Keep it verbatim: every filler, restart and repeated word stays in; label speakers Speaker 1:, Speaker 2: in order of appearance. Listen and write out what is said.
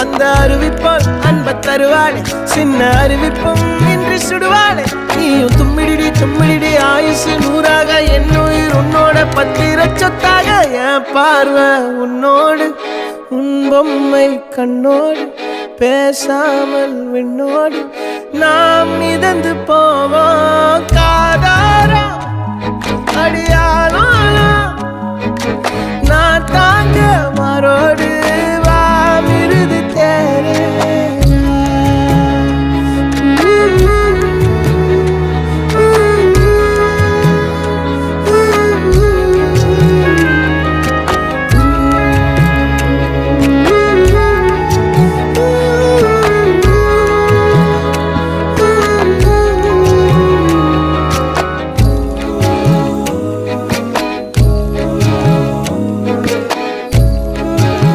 Speaker 1: அந்த அருவிப்போல் அன்ப தருவாளே சின்ன அருவிப்பும் இன்றி சுடுவாளே நீயும் தும்மிடி தும்மிடி ஆயுசு நூறாக என்னுயிர் உன்னோட பத்திர சொத்தாக என் பார்வை உன்னோடு உன் பொம்மை கண்ணோடு பேசாமல் விண்ணோடு நாம் மிதந்து போவோம் காதாரா அடியாலும்